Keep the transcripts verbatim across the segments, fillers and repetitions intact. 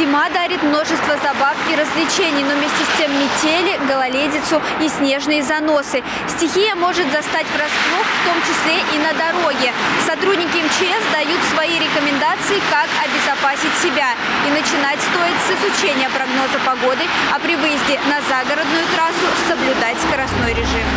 Зима дарит множество забав и развлечений, но вместе с тем метели, гололедицу и снежные заносы. Стихия может застать врасплох, в том числе и на дороге. Сотрудники эм че эс дают свои рекомендации, как обезопасить себя. И начинать стоит с изучения прогноза погоды, а при выезде на загородную трассу соблюдать скоростной режим.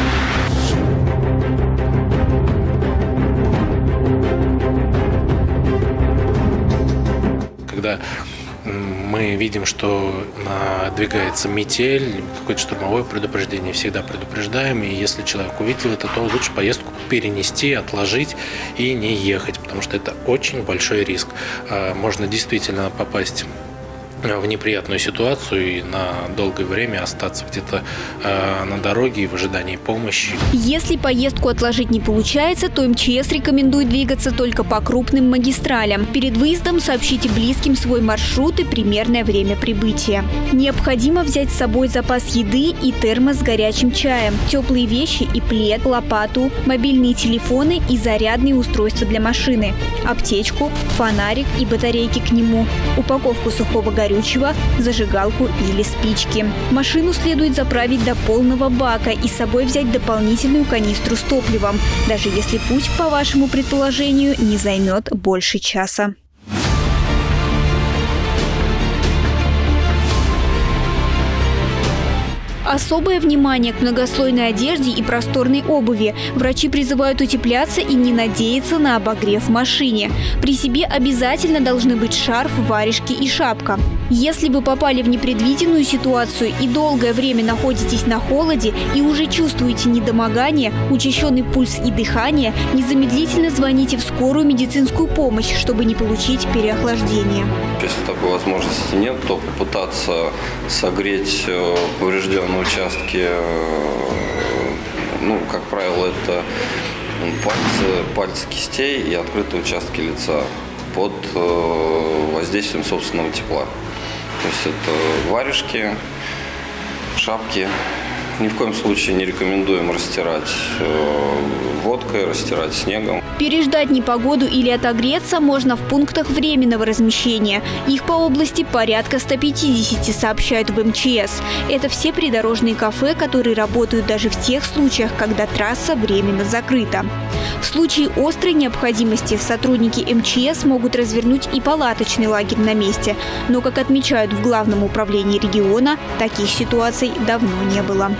Когда мы видим, что надвигается метель, какое-то штурмовое предупреждение, всегда предупреждаем. И если человек увидел это, то лучше поездку перенести, отложить и не ехать, потому что это очень большой риск. Можно действительно попасть в неприятную ситуацию и на долгое время остаться где-то э, на дороге в ожидании помощи. Если поездку отложить не получается, то эм че эс рекомендует двигаться только по крупным магистралям. Перед выездом сообщите близким свой маршрут и примерное время прибытия. Необходимо взять с собой запас еды и термос с горячим чаем, теплые вещи и плед, лопату, мобильные телефоны и зарядные устройства для машины, аптечку, фонарик и батарейки к нему, упаковку сухого горючего, зажигалку или спички. Машину следует заправить до полного бака и с собой взять дополнительную канистру с топливом, даже если путь, по вашему предположению, не займет больше часа. Особое внимание к многослойной одежде и просторной обуви. Врачи призывают утепляться и не надеяться на обогрев в машине. При себе обязательно должны быть шарф, варежки и шапка. Если вы попали в непредвиденную ситуацию и долгое время находитесь на холоде и уже чувствуете недомогание, учащенный пульс и дыхание, незамедлительно звоните в скорую медицинскую помощь, чтобы не получить переохлаждение. Если такой возможности нет, то попытаться согреть поврежденные участки, ну, как правило, это пальцы, пальцы кистей и открытые участки лица под воздействием собственного тепла. То есть это варежки, шапки. Ни в коем случае не рекомендуем растирать водкой, растирать снегом. Переждать непогоду или отогреться можно в пунктах временного размещения. Их по области порядка ста пятидесяти, сообщают в эм че эс. Это все придорожные кафе, которые работают даже в тех случаях, когда трасса временно закрыта. В случае острой необходимости сотрудники эм че эс могут развернуть и палаточный лагерь на месте. Но, как отмечают в Главном управлении региона, таких ситуаций давно не было.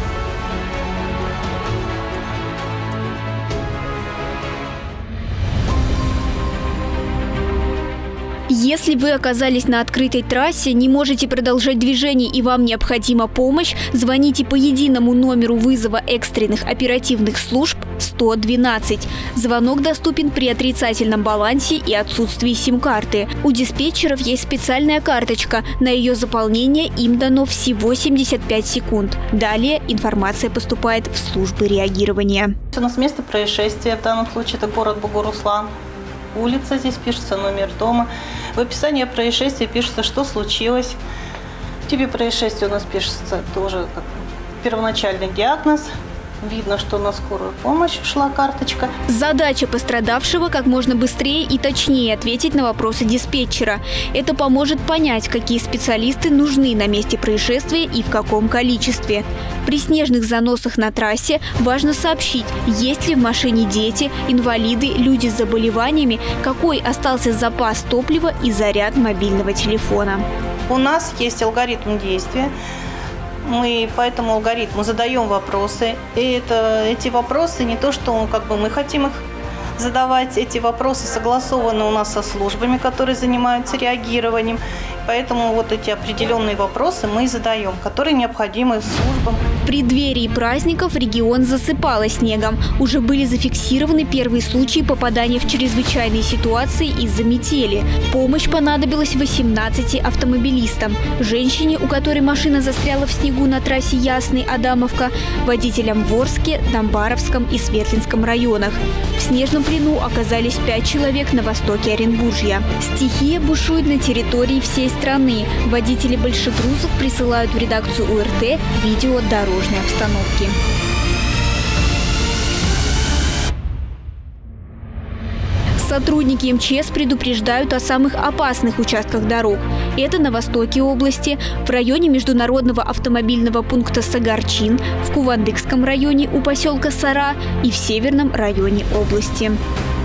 Если вы оказались на открытой трассе, не можете продолжать движение и вам необходима помощь, звоните по единому номеру вызова экстренных оперативных служб сто двенадцать. Звонок доступен при отрицательном балансе и отсутствии сим-карты. У диспетчеров есть специальная карточка. На ее заполнение им дано всего семьдесят пять секунд. Далее информация поступает в службы реагирования. У нас место происшествия, в данном случае это город Бугуруслан. Улица, здесь пишется номер дома. В описании происшествия пишется, что случилось. В типе происшествия у нас пишется тоже как первоначальный диагноз. Видно, что на скорую помощь шла карточка. Задача пострадавшего как можно быстрее и точнее ответить на вопросы диспетчера. Это поможет понять, какие специалисты нужны на месте происшествия и в каком количестве. При снежных заносах на трассе важно сообщить, есть ли в машине дети, инвалиды, люди с заболеваниями, какой остался запас топлива и заряд мобильного телефона. У нас есть алгоритм действия. Мы по этому алгоритму задаем вопросы. И это, эти вопросы не то, что как бы мы хотим их задавать. Эти вопросы согласованы у нас со службами, которые занимаются реагированием. Поэтому вот эти определенные вопросы мы задаем, которые необходимы службам. В преддверии праздников регион засыпало снегом. Уже были зафиксированы первые случаи попадания в чрезвычайные ситуации из-за метели. Помощь понадобилась восемнадцати автомобилистам. Женщине, у которой машина застряла в снегу на трассе Ясный-Адамовка, водителям в Орске, Домбаровском и Светлинском районах. В снежном плену оказались пять человек на востоке Оренбуржья. Стихия бушует на территории всей страны. Водители большегрузов присылают в редакцию о эр тэ видео дорожной обстановки. Сотрудники эм че эс предупреждают о самых опасных участках дорог. Это на востоке области, в районе международного автомобильного пункта Сагарчин, в Кувандыкском районе у поселка Сара и в северном районе области.